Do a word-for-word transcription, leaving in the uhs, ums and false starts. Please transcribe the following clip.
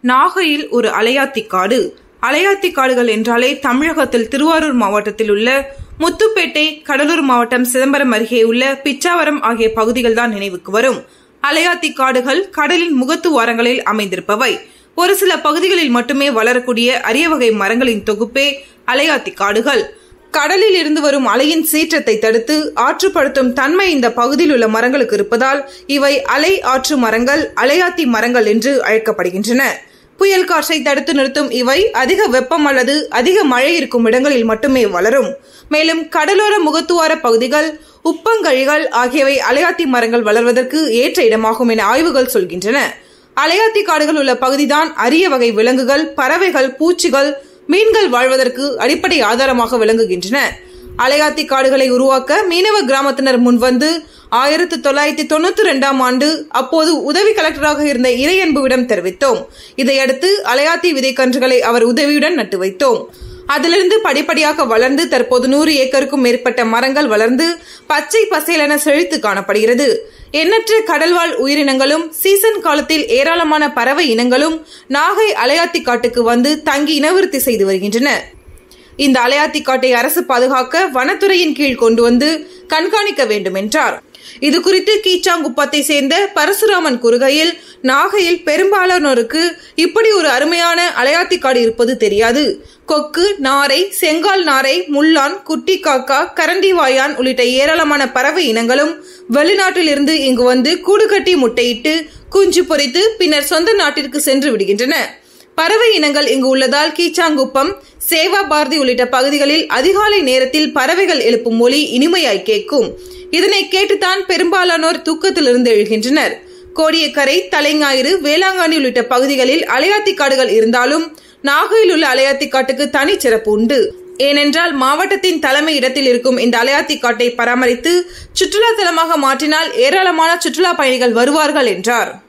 நாகையில் ஒரு அலையாத்தி காடு. அலையாத்தி காடுகள் என்றாலே தமிழகத்தில் திருவாரூர் மாவட்டத்தில் உள்ள முத்துப்பேட்டை, கடலூர் மாவட்டம் சிதம்பரம் அருகே உள்ள பிச்சாவரம் ஆகிய பகுதிகள் தான் நினைவுக்கு வரும். அலையாத்தி காடுகள் கடலின் முகத்து வாரங்களில் அமைந்திருப்பவை. ஒரு சில பகுதிகளில் மட்டுமே வளரக்கூடிய அரிய வகை மரங்களின் தொகுப்பே அலையாத்தி காடுகள். கடலில் இருந்து வரும் அலையின் சீற்றத்தை தடுத்து ஆற்றுப்படுத்தும் தன்மை இந்த பகுதியில் உள்ள மரங்களுக்கு இருப்பதால் இவை அலை ஆற்று மரங்கள், அலையாத்தி மரங்கள் என்று அழைக்கப்படுகின்றன. புயல் காற்றை தடுத்து நிறுத்தும் இவை அதிக வெப்பம் அல்லது அதிக மழை இருக்கும் இடங்களில் மட்டுமே வளரும். மேலும் கடலோர முகத்துவார பகுதிகள், உப்பங்கழிகள் ஆகியவை அலையாத்தி மரங்கள் வளர்வதற்கு ஏற்ற இடமாகும் என ஆய்வுகள் சொல்கின்றன. அலையாத்தி காடுகள் உள்ள பகுதிதான் அரிய வகை விலங்குகள், பறவைகள், பூச்சிகள், மீன்கள் வாழ்வதற்கு அடிப்படை ஆதாரமாக விளங்குகின்றன. அலையாத்தி காடுகளை உருவாக்க மீனவ கிராமத்தினர் முன்வந்து ஆயிரத்தி தொள்ளாயிரத்தி தொண்ணூத்தி இரண்டாம் ஆண்டு அப்போது உதவி கலெக்டராக இருந்த இறையன்புவிடம் தெரிவித்தோம். இதையடுத்து அலையாத்தி விதைக்கன்றுகளை அவர் உதவியுடன் நட்டு வைத்தோம். அதிலிருந்து படிப்படியாக வளர்ந்து தற்போது நூறு ஏக்கருக்கும் மேற்பட்ட மரங்கள் வளர்ந்து பச்சை பசேலென செழித்து காணப்படுகிறது. எண்ணற்ற கடல்வாழ் உயிரினங்களும் சீசன் காலத்தில் ஏராளமான பறவை இனங்களும் நாகை அலையாத்தி காட்டுக்கு வந்து தங்கி இனவிருத்தி செய்து வருகின்றன. இந்த அலையாத்தி காட்டை அரசு பாதுகாக்க வனத்துறையின் கீழ் கொண்டு வந்து கண்காணிக்க வேண்டும் என்றார். இது குறித்து கீச்சாங்குப்பத்தை சேர்ந்த பரசுராமன் கூறுகையில், நாகையில் பெரும்பாலானோருக்கு இப்படி ஒரு அருமையான அலையாத்தி காடு இருப்பது தெரியாது. கொக்கு, நாரை, செங்கால் நாரை, முள்ளான், குட்டி காக்கா, கரண்டிவாயான் உள்ளிட்ட ஏராளமான பறவை இனங்களும் வெளிநாட்டில் இருந்து இங்கு வந்து கூடு கட்டி முட்டையிட்டு குஞ்சு பொரித்து பின்னர் சொந்த நாட்டிற்கு சென்று விடுகின்றன. பறவை இனங்கள் இங்கு உள்ளதால் கீச்சாங்குப்பம், சேவா பாரதி உள்ளிட்ட பகுதிகளில் அதிகாலை நேரத்தில் பறவைகள் எழுப்பும் ஒலி இனிமையாய் கேட்கும். இதனை கேட்டுத்தான் பெரும்பாலானோர் தூக்கத்திலிருந்து எழுகின்றனர். கோடியக்கரை, தலைஞாயிறு, வேளாங்கண்ணி உள்ளிட்ட பகுதிகளில் அலையாத்தி காடுகள் இருந்தாலும் நாகையில் உள்ள அலையாத்தி காட்டுக்கு தனி சிறப்பு உண்டு. ஏனென்றால் மாவட்டத்தின் தலைமை இடத்தில் இருக்கும் இந்த அலையாத்தி காட்டை பராமரித்து சுற்றுலா தலமாக மாற்றினால் ஏராளமான சுற்றுலா பயணிகள் வருவார்கள் என்றார்.